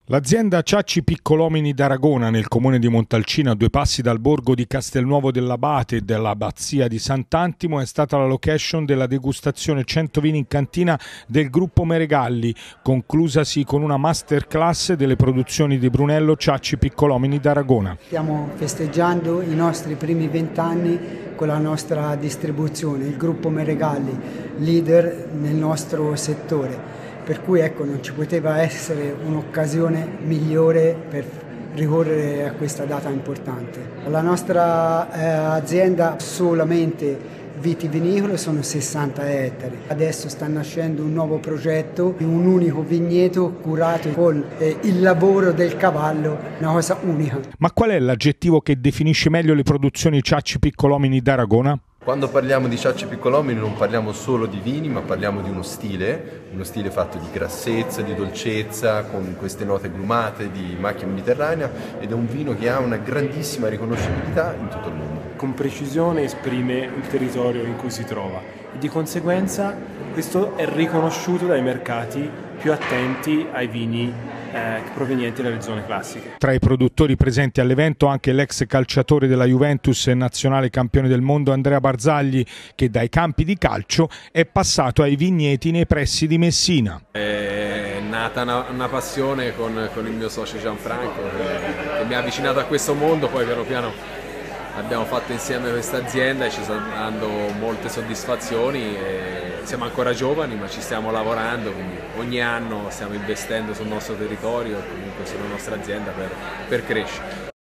L'azienda Ciacci Piccolomini d'Aragona, nel comune di Montalcino, a 2 passi dal borgo di Castelnuovo dell'Abate e dell'Abbazia di Sant'Antimo, è stata la location della degustazione 100 vini in cantina del gruppo Meregalli, conclusasi con una masterclass delle produzioni di Brunello Ciacci Piccolomini d'Aragona. Stiamo festeggiando i nostri primi 20 anni con la nostra distribuzione, il gruppo Meregalli, leader nel nostro settore. Per cui non ci poteva essere un'occasione migliore per ricorrere a questa data importante. La nostra azienda solamente vitivinicolo sono 60 ettari. Adesso sta nascendo un nuovo progetto, un unico vigneto curato con il lavoro del cavallo, una cosa unica. Ma qual è l'aggettivo che definisce meglio le produzioni Ciacci Piccolomini d'Aragona? Quando parliamo di Ciacci Piccolomini non parliamo solo di vini, ma parliamo di uno stile fatto di grassezza, di dolcezza, con queste note grumate di macchia mediterranea, ed è un vino che ha una grandissima riconoscibilità in tutto il mondo. Con precisione esprime il territorio in cui si trova e di conseguenza questo è riconosciuto dai mercati più attenti ai vini provenienti dalle zone classiche. Tra i produttori presenti all'evento anche l'ex calciatore della Juventus e nazionale campione del mondo Andrea Barzagli, che dai campi di calcio è passato ai vigneti nei pressi di Messina. È nata una passione con il mio socio Gianfranco che mi ha avvicinato a questo mondo, poi piano piano abbiamo fatto insieme questa azienda e ci sta dando molte soddisfazioni. Siamo ancora giovani, ma ci stiamo lavorando, quindi ogni anno stiamo investendo sul nostro territorio e comunque sulla nostra azienda per crescere.